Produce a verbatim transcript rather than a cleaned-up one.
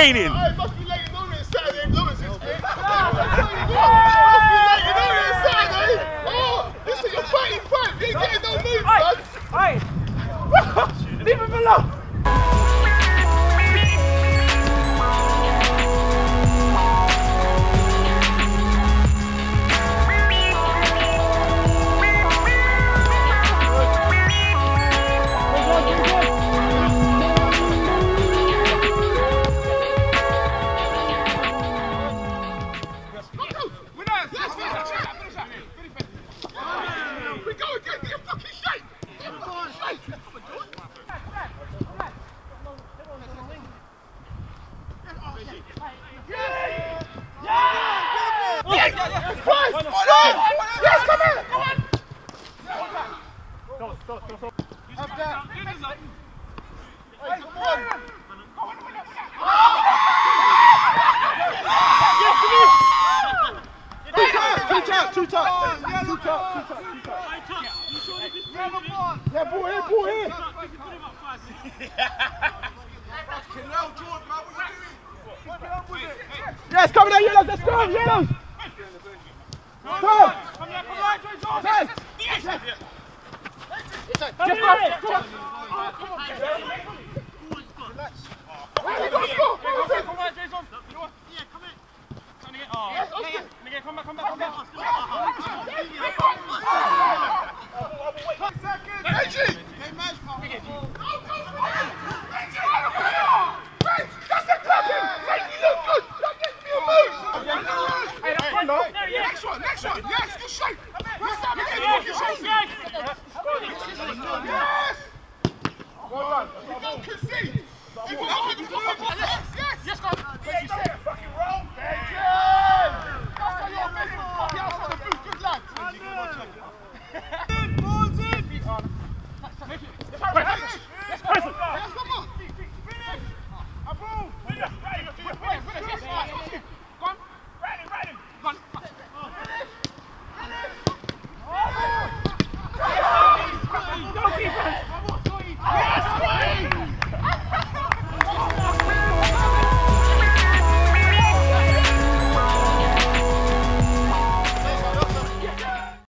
training. I must be laying on it Saturday, Lewis. Must be laying on it Saturday. Oh, this is your fighting fight. You ain't getting no move, man. Hey! Leave him alone! Yes, come on, yellows, let's go, yellows! Come! Come! Yes! Get back! Come on! Come on, Jason!